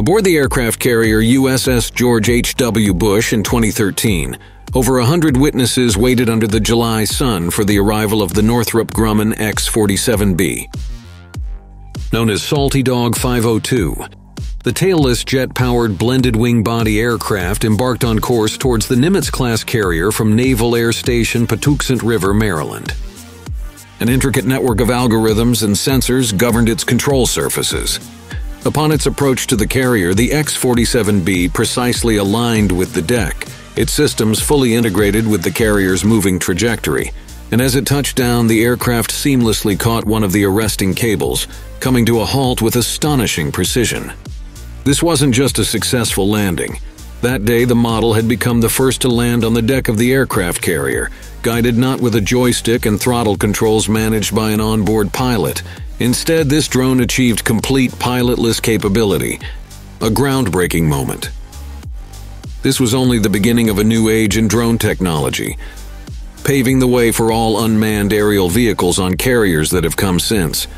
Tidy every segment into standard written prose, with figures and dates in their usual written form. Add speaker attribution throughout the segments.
Speaker 1: Aboard the aircraft carrier USS George H. Bush in 2013, over 100 witnesses waited under the July sun for the arrival of the Northrop Grumman X-47B. Known as Salty Dog 502, the tailless jet-powered blended-wing body aircraft embarked on course towards the Nimitz-class carrier from Naval Air Station Patuxent River, Maryland. An intricate network of algorithms and sensors governed its control surfaces. Upon its approach to the carrier, the X-47B precisely aligned with the deck, its systems fully integrated with the carrier's moving trajectory, and as it touched down, the aircraft seamlessly caught one of the arresting cables, coming to a halt with astonishing precision. This wasn't just a successful landing. That day, the model had become the first to land on the deck of the aircraft carrier, guided not with a joystick and throttle controls managed by an onboard pilot. Instead, this drone achieved complete pilotless capability, a groundbreaking moment. This was only the beginning of a new age in drone technology, paving the way for all unmanned aerial vehicles on carriers that have come since.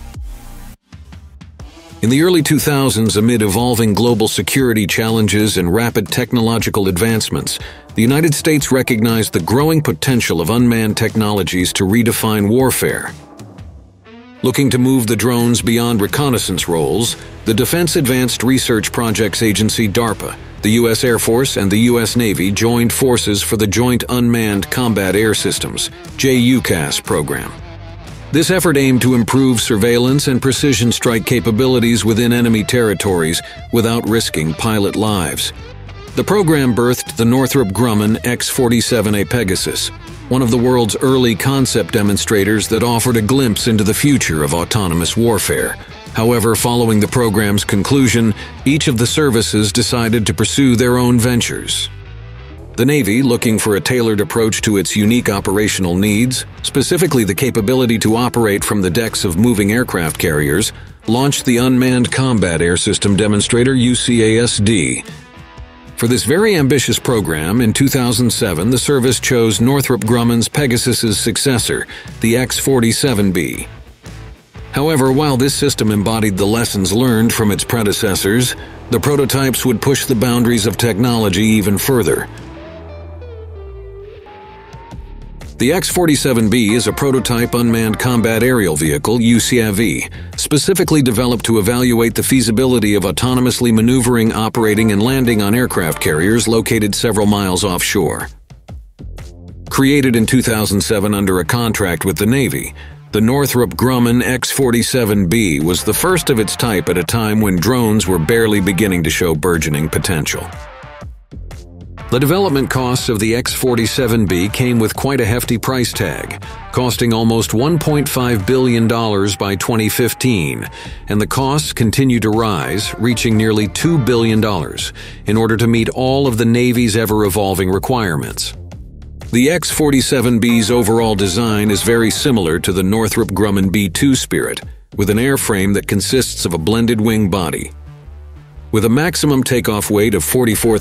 Speaker 1: In the early 2000s, amid evolving global security challenges and rapid technological advancements, the United States recognized the growing potential of unmanned technologies to redefine warfare. Looking to move the drones beyond reconnaissance roles, the Defense Advanced Research Projects Agency DARPA, the U.S. Air Force, and the U.S. Navy joined forces for the Joint Unmanned Combat Air Systems (JUCAS) program. This effort aimed to improve surveillance and precision strike capabilities within enemy territories without risking pilot lives. The program birthed the Northrop Grumman X-47A Pegasus, one of the world's early concept demonstrators that offered a glimpse into the future of autonomous warfare. However, following the program's conclusion, each of the services decided to pursue their own ventures. The Navy, looking for a tailored approach to its unique operational needs, specifically the capability to operate from the decks of moving aircraft carriers, launched the Unmanned Combat Air System Demonstrator UCASD. For this very ambitious program, in 2007, the service chose Northrop Grumman's Pegasus's successor, the X-47B. However, while this system embodied the lessons learned from its predecessors, the prototypes would push the boundaries of technology even further. The X-47B is a prototype unmanned combat aerial vehicle, UCAV, specifically developed to evaluate the feasibility of autonomously maneuvering, operating, and landing on aircraft carriers located several miles offshore. Created in 2007 under a contract with the Navy, the Northrop Grumman X-47B was the first of its type at a time when drones were barely beginning to show burgeoning potential. The development costs of the X-47B came with quite a hefty price tag, costing almost $1.5 billion by 2015, and the costs continue to rise, reaching nearly $2 billion, in order to meet all of the Navy's ever-evolving requirements. The X-47B's overall design is very similar to the Northrop Grumman B-2 Spirit, with an airframe that consists of a blended wing body. With a maximum takeoff weight of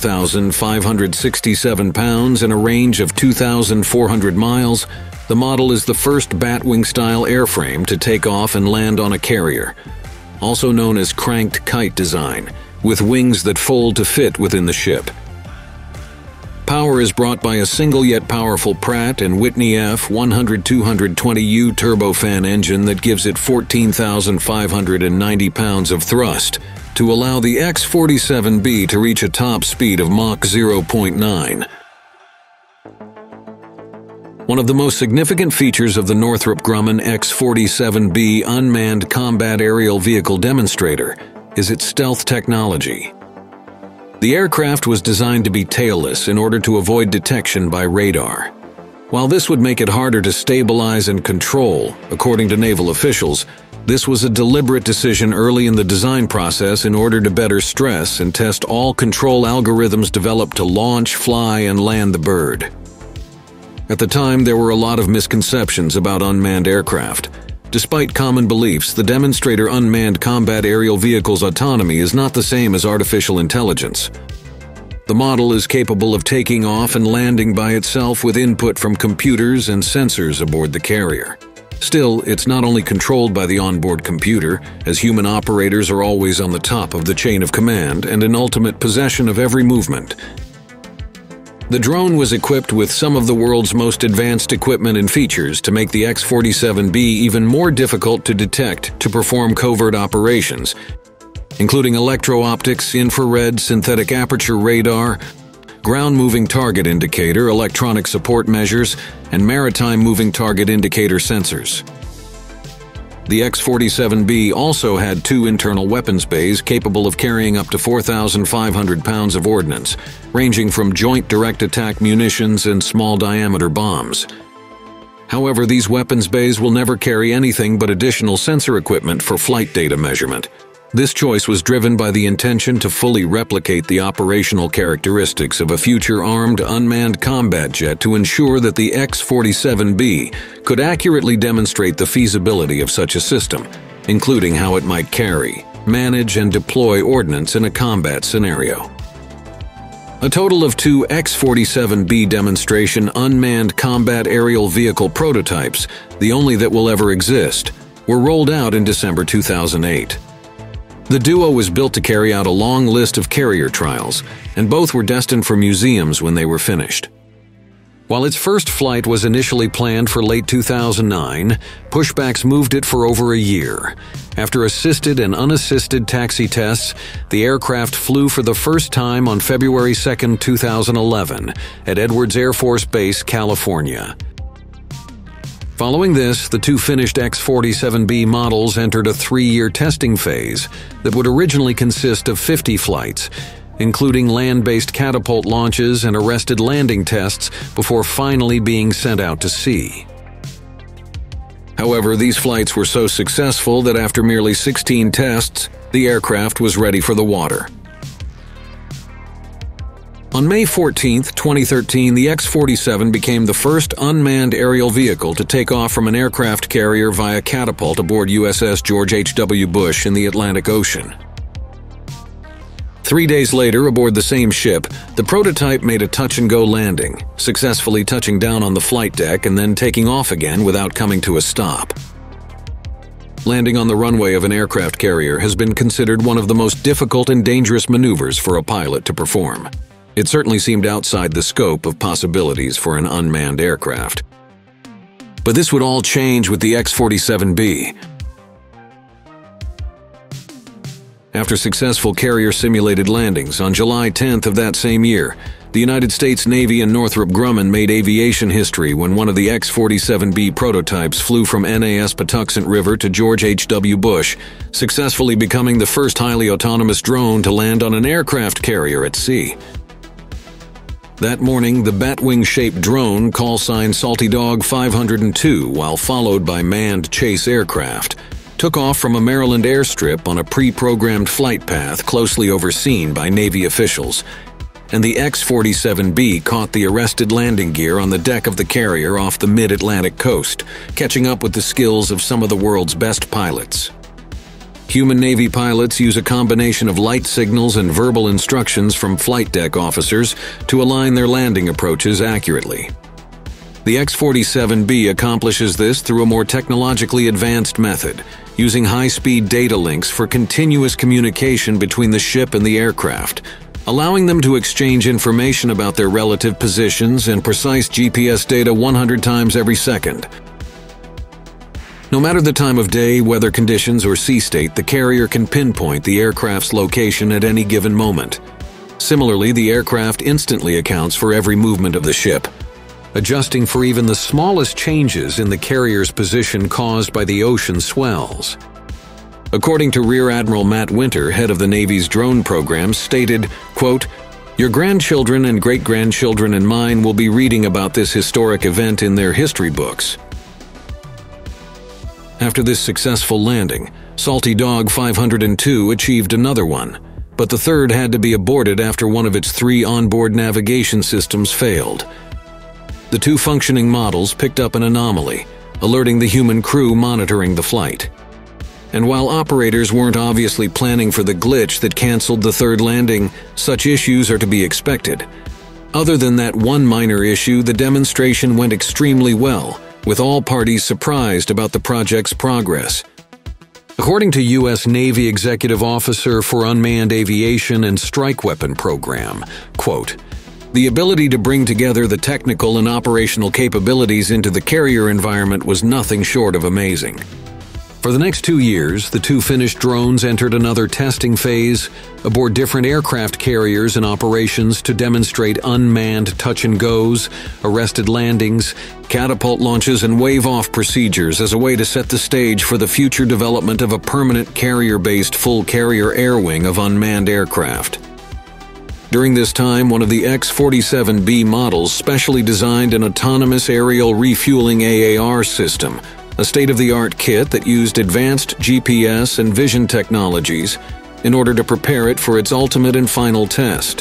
Speaker 1: 44,567 pounds and a range of 2,400 miles, the model is the first batwing-style airframe to take off and land on a carrier, also known as cranked kite design, with wings that fold to fit within the ship. Power is brought by a single yet powerful Pratt & Whitney F100-220U turbofan engine that gives it 14,590 pounds of thrust, to allow the X-47B to reach a top speed of Mach 0.9. One of the most significant features of the Northrop Grumman X-47B unmanned combat aerial vehicle demonstrator is its stealth technology. The aircraft was designed to be tailless in order to avoid detection by radar. While this would make it harder to stabilize and control, according to naval officials, this was a deliberate decision early in the design process in order to better stress and test all control algorithms developed to launch, fly, and land the bird. At the time, there were a lot of misconceptions about unmanned aircraft. Despite common beliefs, the demonstrator unmanned combat aerial vehicle's autonomy is not the same as artificial intelligence. The model is capable of taking off and landing by itself with input from computers and sensors aboard the carrier. Still, it's not only controlled by the onboard computer, as human operators are always on the top of the chain of command and in ultimate possession of every movement. The drone was equipped with some of the world's most advanced equipment and features to make the X-47B even more difficult to detect to perform covert operations, including electro-optics, infrared, synthetic aperture radar, ground moving target indicator, electronic support measures, and maritime moving target indicator sensors. The X-47B also had 2 internal weapons bays capable of carrying up to 4,500 pounds of ordnance, ranging from joint direct attack munitions and small diameter bombs. However, these weapons bays will never carry anything but additional sensor equipment for flight data measurement. This choice was driven by the intention to fully replicate the operational characteristics of a future armed unmanned combat jet to ensure that the X-47B could accurately demonstrate the feasibility of such a system, including how it might carry, manage, and deploy ordnance in a combat scenario. A total of 2 X-47B demonstration unmanned combat aerial vehicle prototypes, the only that will ever exist, were rolled out in December 2008. The duo was built to carry out a long list of carrier trials, and both were destined for museums when they were finished. While its first flight was initially planned for late 2009, pushbacks moved it for over a year. After assisted and unassisted taxi tests, the aircraft flew for the first time on February 2, 2011, at Edwards Air Force Base, California. Following this, the 2 finished X-47B models entered a 3-year testing phase that would originally consist of 50 flights, including land-based catapult launches and arrested landing tests before finally being sent out to sea. However, these flights were so successful that after merely 16 tests, the aircraft was ready for the water. On May 14, 2013, the X-47 became the first unmanned aerial vehicle to take off from an aircraft carrier via catapult aboard USS George H. Bush in the Atlantic Ocean. 3 days later, aboard the same ship, the prototype made a touch-and-go landing, successfully touching down on the flight deck and then taking off again without coming to a stop. Landing on the runway of an aircraft carrier has been considered one of the most difficult and dangerous maneuvers for a pilot to perform. It certainly seemed outside the scope of possibilities for an unmanned aircraft. But this would all change with the X-47B. After successful carrier-simulated landings on July 10th of that same year, the United States Navy and Northrop Grumman made aviation history when one of the X-47B prototypes flew from NAS Patuxent River to George H. Bush, successfully becoming the first highly autonomous drone to land on an aircraft carrier at sea. That morning, the Batwing-shaped drone, call sign Salty Dog 502, while followed by manned chase aircraft, took off from a Maryland airstrip on a pre-programmed flight path closely overseen by Navy officials, and the X-47B caught the arrested landing gear on the deck of the carrier off the mid-Atlantic coast, catching up with the skills of some of the world's best pilots. Human Navy pilots use a combination of light signals and verbal instructions from flight deck officers to align their landing approaches accurately. The X-47B accomplishes this through a more technologically advanced method, using high-speed data links for continuous communication between the ship and the aircraft, allowing them to exchange information about their relative positions and precise GPS data 100 times every second. No matter the time of day, weather conditions, or sea state, the carrier can pinpoint the aircraft's location at any given moment. Similarly, the aircraft instantly accounts for every movement of the ship, adjusting for even the smallest changes in the carrier's position caused by the ocean swells. According to Rear Admiral Matt Winter, head of the Navy's drone program, stated, quote, "Your grandchildren and great-grandchildren and mine will be reading about this historic event in their history books." After this successful landing, Salty Dog 502 achieved another one, but the third had to be aborted after one of its 3 onboard navigation systems failed. The 2 functioning models picked up an anomaly, alerting the human crew monitoring the flight. And while operators weren't obviously planning for the glitch that canceled the third landing, such issues are to be expected. Other than that one minor issue, the demonstration went extremely well, with all parties surprised about the project's progress. According to U.S. Navy Executive Officer for Unmanned Aviation and Strike Weapon Program, quote, "The ability to bring together the technical and operational capabilities into the carrier environment was nothing short of amazing." For the next 2 years, the two finished drones entered another testing phase aboard different aircraft carriers in operations to demonstrate unmanned touch-and-goes, arrested landings, catapult launches, and wave-off procedures as a way to set the stage for the future development of a permanent carrier-based full-carrier air wing of unmanned aircraft. During this time, one of the X-47B models specially designed an autonomous aerial refueling AAR system, a state-of-the-art kit that used advanced GPS and vision technologies in order to prepare it for its ultimate and final test.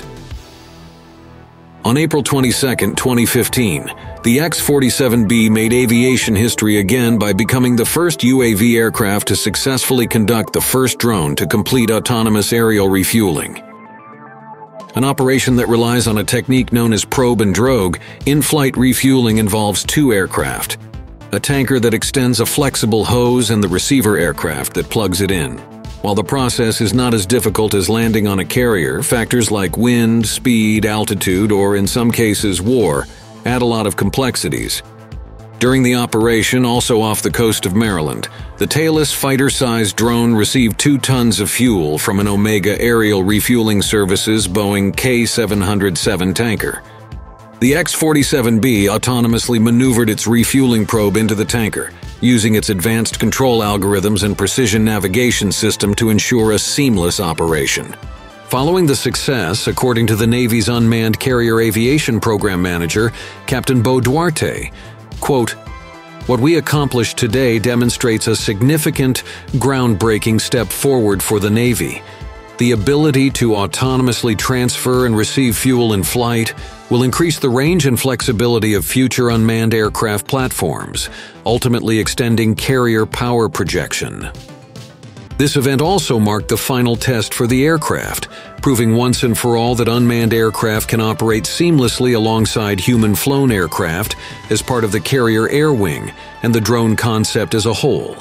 Speaker 1: On April 22, 2015, the X-47B made aviation history again by becoming the first UAV aircraft to successfully conduct the first drone to complete autonomous aerial refueling. An operation that relies on a technique known as probe and drogue, in-flight refueling involves two aircraft, a tanker that extends a flexible hose and the receiver aircraft that plugs it in. While the process is not as difficult as landing on a carrier, factors like wind, speed, altitude, or in some cases war, add a lot of complexities. During the operation, also off the coast of Maryland, the tailless fighter-sized drone received 2 tons of fuel from an Omega Aerial Refueling Services Boeing K-707 tanker. The X-47B autonomously maneuvered its refueling probe into the tanker, using its advanced control algorithms and precision navigation system to ensure a seamless operation. Following the success, according to the Navy's Unmanned Carrier Aviation Program Manager, Captain Bo Duarte, quote, "What we accomplished today demonstrates a significant, groundbreaking step forward for the Navy. The ability to autonomously transfer and receive fuel in flight will increase the range and flexibility of future unmanned aircraft platforms, ultimately extending carrier power projection." This event also marked the final test for the aircraft, proving once and for all that unmanned aircraft can operate seamlessly alongside human-flown aircraft as part of the carrier air wing and the drone concept as a whole.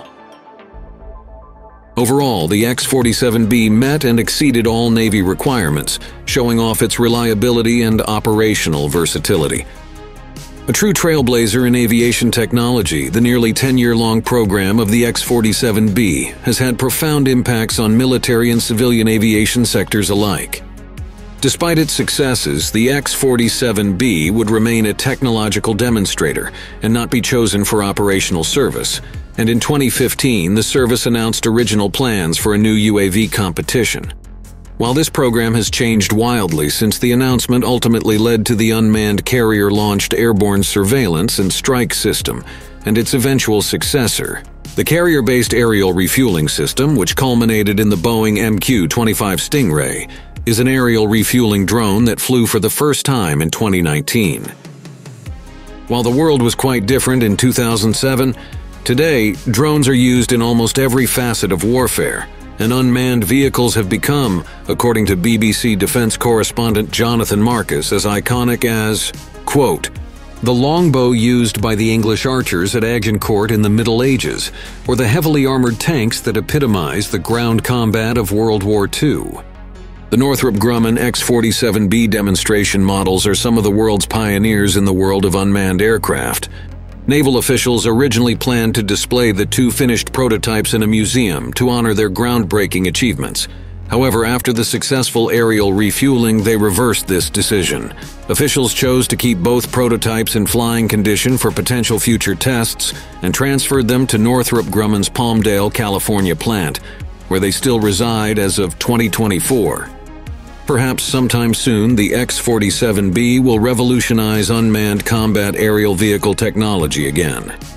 Speaker 1: Overall, the X-47B met and exceeded all Navy requirements, showing off its reliability and operational versatility. A true trailblazer in aviation technology, the nearly 10-year-long program of the X-47B has had profound impacts on military and civilian aviation sectors alike. Despite its successes, the X-47B would remain a technological demonstrator and not be chosen for operational service. And in 2015, the service announced original plans for a new UAV competition. While this program has changed wildly since the announcement ultimately led to the Unmanned Carrier-Launched Airborne Surveillance and Strike System and its eventual successor, the Carrier-Based Aerial Refueling System, which culminated in the Boeing MQ-25 Stingray, is an aerial refueling drone that flew for the first time in 2019. While the world was quite different in 2007, today, drones are used in almost every facet of warfare, and unmanned vehicles have become, according to BBC defense correspondent Jonathan Marcus, as iconic as, quote, "the longbow used by the English archers at Agincourt in the Middle Ages, or the heavily armored tanks that epitomize the ground combat of World War II. The Northrop Grumman X-47B demonstration models are some of the world's pioneers in the world of unmanned aircraft. Naval officials originally planned to display the 2 finished prototypes in a museum to honor their groundbreaking achievements. However, after the successful aerial refueling, they reversed this decision. Officials chose to keep both prototypes in flying condition for potential future tests and transferred them to Northrop Grumman's Palmdale, California plant, where they still reside as of 2024. Perhaps sometime soon, the X-47B will revolutionize unmanned combat aerial vehicle technology again.